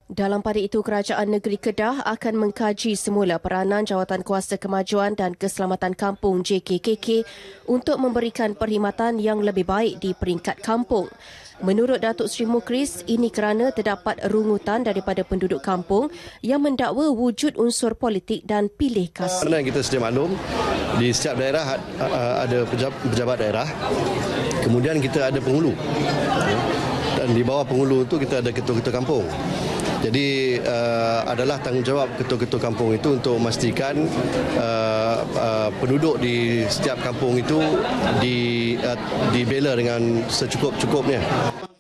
Dalam pada itu, Kerajaan Negeri Kedah akan mengkaji semula peranan Jawatankuasa Kemajuan dan Keselamatan Kampung JKKK untuk memberikan perkhidmatan yang lebih baik di peringkat kampung. Menurut Datuk Seri Mukris, ini kerana terdapat rungutan daripada penduduk kampung yang mendakwa wujud unsur politik dan pilih kasih. Kerana kita sedia maklum, di setiap daerah ada pejabat daerah, kemudian kita ada penghulu. Dan di bawah penghulu itu kita ada ketua-ketua kampung. Jadi adalah tanggungjawab ketua-ketua kampung itu untuk memastikan penduduk di setiap kampung itu dibela dengan secukup-cukupnya.